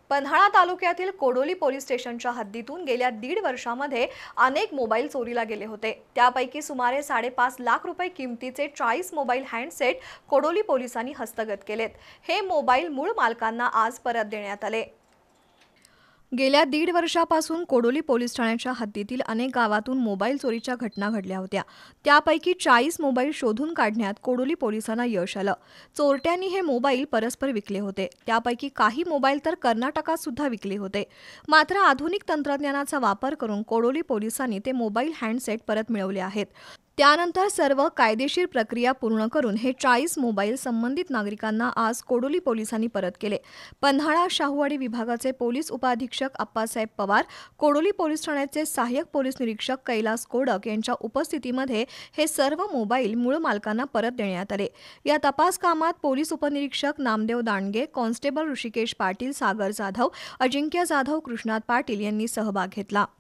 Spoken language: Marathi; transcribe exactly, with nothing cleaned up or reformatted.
पन्हाळा तालुक्यातील कोडोली पोलीस स्टेशनच्या हद्दीतून गेल्या दीड वर्षामध्ये अनेक मोबाईल चोरीला गेले होते। त्यापैकी सुमारे साडेपाच लाख रुपये किमतीचे चाळीस मोबाईल हँडसेट कोडोली पोलिसांनी हस्तगत केलेत। हे मोबाईल मूळ मालकांना आज परत देण्यात आले। गेल्या दीड वर्षापासून कोडोली पोलीस ठाण्याच्या हद्दीतील अनेक गावातून मोबाईल चोरीच्या घटना घडल्या होत्या। त्यापैकी चाळीस मोबाईल शोधून काढण्यात कोडोली पोलिसांना यश आलं। चोरट्यांनी हे मोबाईल परस्पर विकले होते। त्यापैकी काही मोबाईल तर कर्नाटकात सुद्धा विकले होते। मात्र आधुनिक तंत्रज्ञानाचा वापर करून कोडोली पोलिसांनी ते मोबाईल हँडसेट परत मिळवले आहेत। त्यानंतर सर्व कायदेशीर प्रक्रिया पूर्ण करून हे चाळीस मोबाईल संबंधित नागरिकांना आज कोडोली पोलिसांनी परत केले। पन्हाळा शाहूवाडी विभागाचे पोलीस उपाधीक्षक अप्पासाहेब पवार, कोडोली पोलीस ठाण्याचे सहाय्यक पोलीस निरीक्षक कैलास कोडक यांच्या उपस्थितीमध्ये हे सर्व मोबाईल मूळ मालकांना परत देण्यात आले। या तपास कामात पोलीस उपनिरीक्षक नामदेव दांडगे, कॉन्स्टेबल ऋषिकेश पाटील, सागर जाधव, अजिंक्य जाधव, कृष्णात पाटील यांनी सहभाग घेतला।